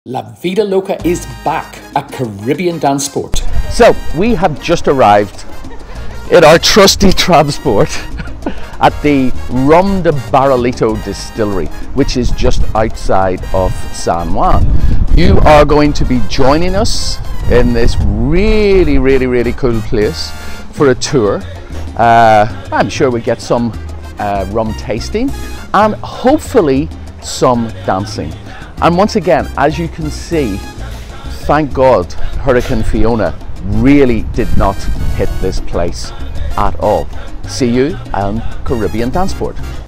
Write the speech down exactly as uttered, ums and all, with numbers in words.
La Vida Loca is back at Caribbean Dancesport. So we have just arrived in our trusty transport at the Rum de Barrilito distillery, which is just outside of San Juan. You are going to be joining us in this really, really, really cool place for a tour. Uh, I'm sure we get some uh, rum tasting and hopefully some dancing. And once again, as you can see, thank God Hurricane Fiona really did not hit this place at all. See you on Caribbean Dancesport.